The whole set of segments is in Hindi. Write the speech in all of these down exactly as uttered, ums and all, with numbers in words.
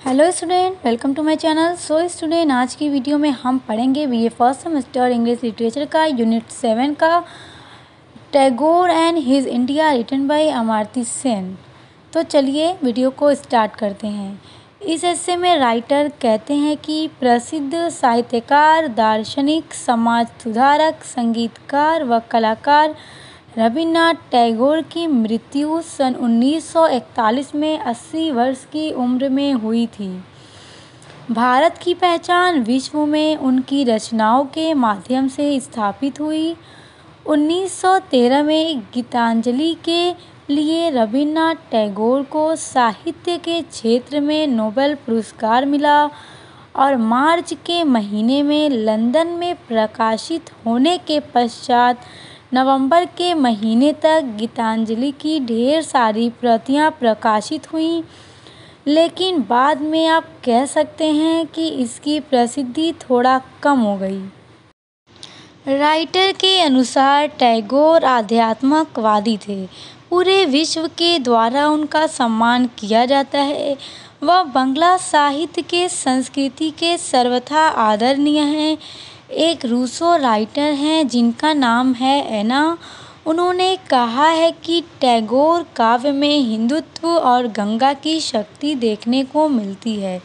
Hello student, welcome to my channel. So student, आज की वीडियो में हम पढ़ेंगे BA first semester English literature का यूनिट सेवन का Tagore and his India written by Amartya Sen. तो चलिए वीडियो को स्टार्ट करते हैं। इस एस्से में राइटर कहते हैं कि प्रसिद्ध साहित्यकार, दार्शनिक, समाज सुधारक, संगीतकार व कलाकार रविन्द्रनाथ टैगोर की मृत्यु सन उन्नीस सौ इकतालीस में अस्सी वर्ष की उम्र में हुई थी। भारत की पहचान विश्व में उनकी रचनाओं के माध्यम से स्थापित हुई। उन्नीस सौ तेरह में गीतांजलि के लिए रविन्द्रनाथ टैगोर को साहित्य के क्षेत्र में नोबेल पुरस्कार मिला और मार्च के महीने में लंदन में प्रकाशित होने के पश्चात नवंबर के महीने तक गीतांजलि की ढेर सारी प्रतियां प्रकाशित हुईं, लेकिन बाद में आप कह सकते हैं कि इसकी प्रसिद्धि थोड़ा कम हो गई। राइटर के अनुसार टैगोर आध्यात्मिकवादी थे। पूरे विश्व के द्वारा उनका सम्मान किया जाता है। वह बांग्ला साहित्य के संस्कृति के सर्वथा आदरणीय हैं। एक रूसो राइटर हैं जिनका नाम है एना। उन्होंने कहा है कि टैगोर काव्य में हिंदुत्व और गंगा की शक्ति देखने को मिलती है।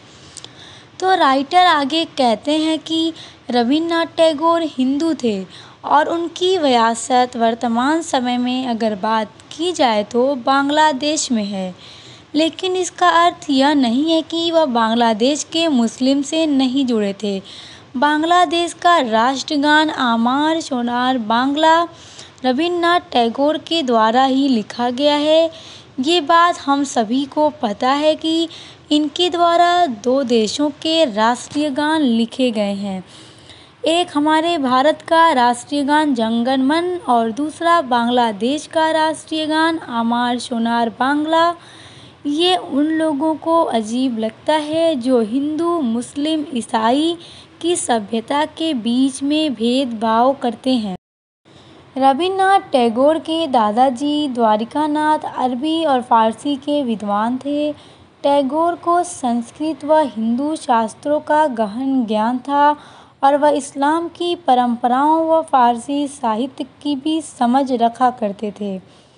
तो राइटर आगे कहते हैं कि रविन्द्रनाथ टैगोर हिंदू थे और उनकी विरासत वर्तमान समय में अगर बात की जाए तो बांग्लादेश में है, लेकिन इसका अर्थ यह नहीं है कि वह बांग्लादेश के मुस्लिम से नहीं जुड़े थे। बांग्लादेश का राष्ट्रगान आमार सोनार बांग्ला रविन्द्रनाथ टैगोर के द्वारा ही लिखा गया है। ये बात हम सभी को पता है कि इनके द्वारा दो देशों के राष्ट्रीय गान लिखे गए हैं। एक हमारे भारत का राष्ट्रीय गान जनगण मन और दूसरा बांग्लादेश का राष्ट्रीय गान आमार सोनार बांग्ला। ये उन लोगों को अजीब लगता है जो हिंदू, मुस्लिम, ईसाई की सभ्यता के बीच में भेदभाव करते हैं। रविन्द्रनाथ टैगोर के दादाजी द्वारिकानाथ अरबी और फारसी के विद्वान थे। टैगोर को संस्कृत व हिंदू शास्त्रों का गहन ज्ञान था और वह इस्लाम की परंपराओं व फारसी साहित्य की भी समझ रखा करते थे।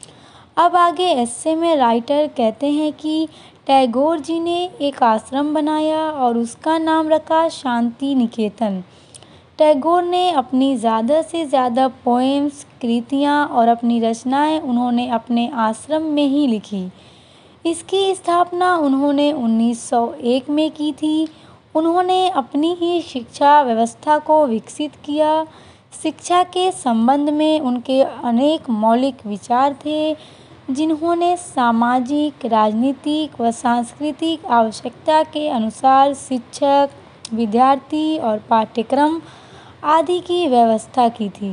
अब आगे एस्से में राइटर कहते हैं कि टैगोर जी ने एक आश्रम बनाया और उसका नाम रखा शांति निकेतन। टैगोर ने अपनी ज़्यादा से ज़्यादा पोएम्स, कृतियाँ और अपनी रचनाएं उन्होंने अपने आश्रम में ही लिखी। इसकी स्थापना उन्होंने उन्नीस सौ एक में की थी। उन्होंने अपनी ही शिक्षा व्यवस्था को विकसित किया। शिक्षा के संबंध में उनके अनेक मौलिक विचार थे, जिन्होंने सामाजिक, राजनीतिक व सांस्कृतिक आवश्यकता के अनुसार शिक्षक, विद्यार्थी और पाठ्यक्रम आदि की व्यवस्था की थी।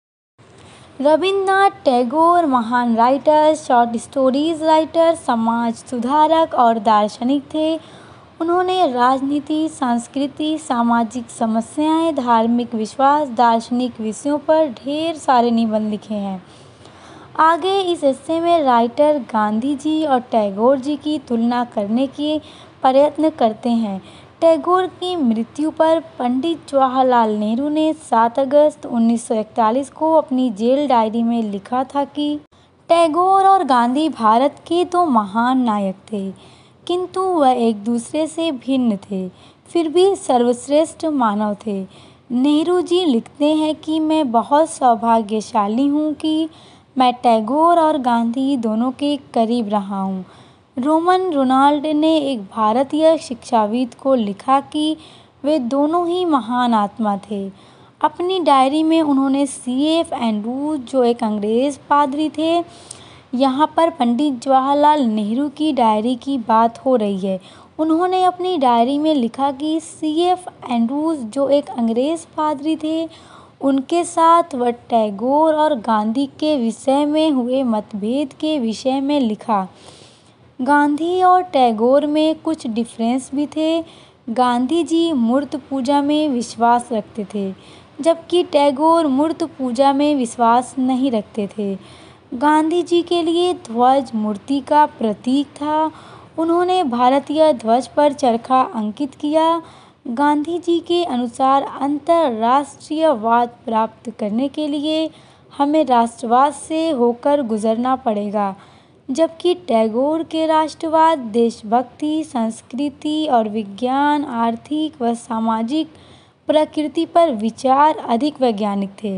रविन्द्रनाथ टैगोर महान राइटर, शॉर्ट स्टोरीज राइटर, समाज सुधारक और दार्शनिक थे। उन्होंने राजनीति, संस्कृति, सामाजिक समस्याएं, धार्मिक विश्वास, दार्शनिक विषयों पर ढेर सारे निबंध लिखे हैं। आगे इस हिस्से में राइटर गांधी जी और टैगोर जी की तुलना करने के प्रयत्न करते हैं। टैगोर की मृत्यु पर पंडित जवाहरलाल नेहरू ने सात अगस्त उन्नीस सौ इकतालीस को अपनी जेल डायरी में लिखा था कि टैगोर और गांधी भारत के दो महान नायक थे, किंतु वह एक दूसरे से भिन्न थे, फिर भी सर्वश्रेष्ठ मानव थे। नेहरू जी लिखते हैं कि मैं बहुत सौभाग्यशाली हूँ कि मैं टैगोर और गांधी दोनों के करीब रहा हूँ। रोमन रोनाल्ड ने एक भारतीय शिक्षाविद को लिखा कि वे दोनों ही महान आत्मा थे। अपनी डायरी में उन्होंने सी एफ एंड्रूज, जो एक अंग्रेज़ पादरी थे, यहाँ पर पंडित जवाहरलाल नेहरू की डायरी की बात हो रही है। उन्होंने अपनी डायरी में लिखा कि सी एफ एंड्रूज, जो एक अंग्रेज़ पादरी थे, उनके साथ वह टैगोर और गांधी के विषय में हुए मतभेद के विषय में लिखा। गांधी और टैगोर में कुछ डिफरेंस भी थे। गांधी जी मूर्त पूजा में विश्वास रखते थे, जबकि टैगोर मूर्त पूजा में विश्वास नहीं रखते थे। गांधी जी के लिए ध्वज मूर्ति का प्रतीक था। उन्होंने भारतीय ध्वज पर चरखा अंकित किया। गांधी जी के अनुसार अंतर्राष्ट्रीयवाद प्राप्त करने के लिए हमें राष्ट्रवाद से होकर गुजरना पड़ेगा, जबकि टैगोर के राष्ट्रवाद, देशभक्ति, संस्कृति और विज्ञान, आर्थिक व सामाजिक प्रकृति पर विचार अधिक वैज्ञानिक थे।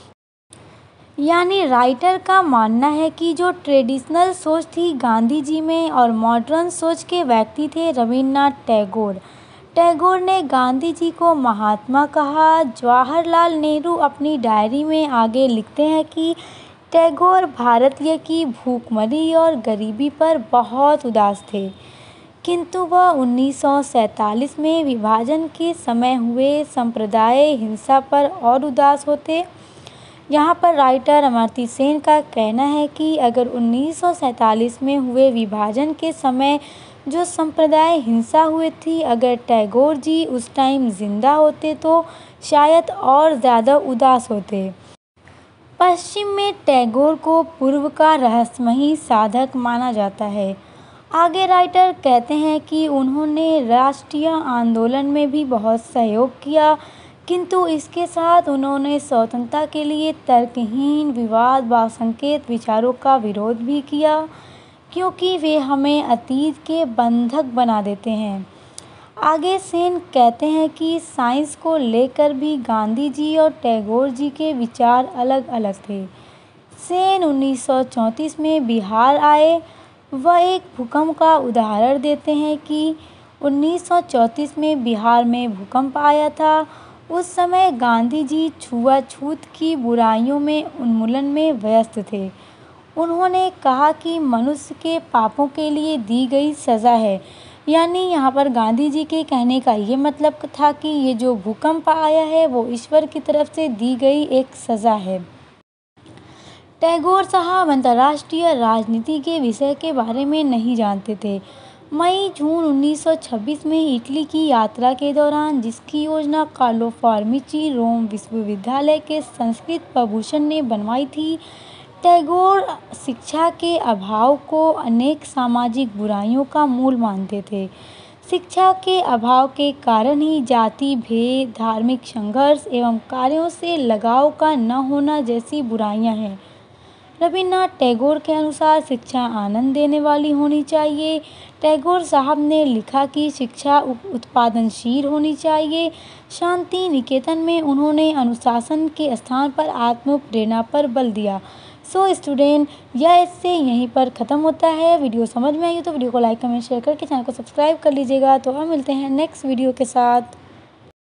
यानी राइटर का मानना है कि जो ट्रेडिशनल सोच थी गांधी जी में और मॉडर्न सोच के व्यक्ति थे रविन्द्रनाथ टैगोर। टैगोर ने गांधी जी को महात्मा कहा। जवाहरलाल नेहरू अपनी डायरी में आगे लिखते हैं कि टैगोर भारतीय की भूखमरी और गरीबी पर बहुत उदास थे, किंतु वह उन्नीस सौ सैंतालीस में विभाजन के समय हुए सांप्रदाय हिंसा पर और उदास होते। यहाँ पर राइटर अमर्त्य सेन का कहना है कि अगर उन्नीस सौ सैंतालीस में हुए विभाजन के समय जो संप्रदाय हिंसा हुई थी, अगर टैगोर जी उस टाइम जिंदा होते तो शायद और ज़्यादा उदास होते। पश्चिम में टैगोर को पूर्व का रहस्यमयी साधक माना जाता है। आगे राइटर कहते हैं कि उन्होंने राष्ट्रीय आंदोलन में भी बहुत सहयोग किया, किंतु इसके साथ उन्होंने स्वतंत्रता के लिए तर्कहीन, विवाद व संकेत विचारों का विरोध भी किया, क्योंकि वे हमें अतीत के बंधक बना देते हैं। आगे सेन कहते हैं कि साइंस को लेकर भी गांधी जी और टैगोर जी के विचार अलग अलग थे। सेन उन्नीस सौ चौंतीस में बिहार आए। वह एक भूकंप का उदाहरण देते हैं कि उन्नीस सौ चौंतीस में बिहार में भूकंप आया था। उस समय गांधी जी छुआछूत की बुराइयों में उन्मूलन में व्यस्त थे। उन्होंने कहा कि मनुष्य के पापों के लिए दी गई सज़ा है। यानी यहाँ पर गांधी जी के कहने का ये मतलब था कि ये जो भूकंप आया है वो ईश्वर की तरफ से दी गई एक सज़ा है। टैगोर साहब अंतर्राष्ट्रीय राजनीति के विषय के बारे में नहीं जानते थे। मई जून उन्नीस सौ छब्बीस में इटली की यात्रा के दौरान, जिसकी योजना कार्लो फॉर्मिची रोम विश्वविद्यालय के संस्कृत प्रभूषण ने बनवाई थी, टैगोर शिक्षा के अभाव को अनेक सामाजिक बुराइयों का मूल मानते थे। शिक्षा के अभाव के कारण ही जाति भेद, धार्मिक संघर्ष एवं कार्यों से लगाव का न होना जैसी बुराइयां हैं। रविन्द्रनाथ टैगोर के अनुसार शिक्षा आनंद देने वाली होनी चाहिए। टैगोर साहब ने लिखा कि शिक्षा उत्पादनशील होनी चाहिए। शांति निकेतन में उन्होंने अनुशासन के स्थान पर आत्म प्रेरणा पर बल दिया। सो स्टूडेंट, यह इससे यहीं पर ख़त्म होता है। वीडियो समझ में आई हो तो वीडियो को लाइक कमेंट शेयर करके चैनल को सब्सक्राइब कर लीजिएगा। तो हम मिलते हैं नेक्स्ट वीडियो के साथ।